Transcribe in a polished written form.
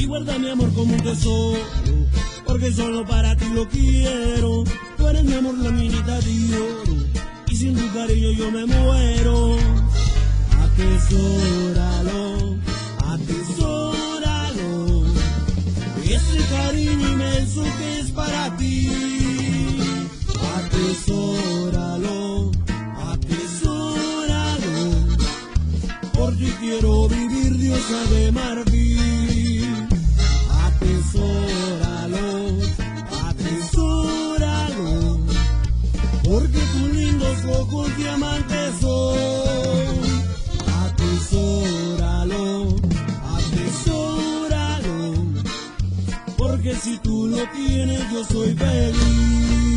y guarda mi amor como un tesoro, porque solo para ti lo quiero. Tú eres mi amor, la minita de oro, y sin tu cariño yo me muero. Atesóralo, atesóralo, ese cariño inmenso que es para ti. Atesóralo, atesóralo, por ti quiero vivir, diosa de marfil. Atesóralo, atesóralo, porque tus lindos ojos diamantes son. Atesóralo, atesóralo, porque si tú lo tienes yo soy feliz.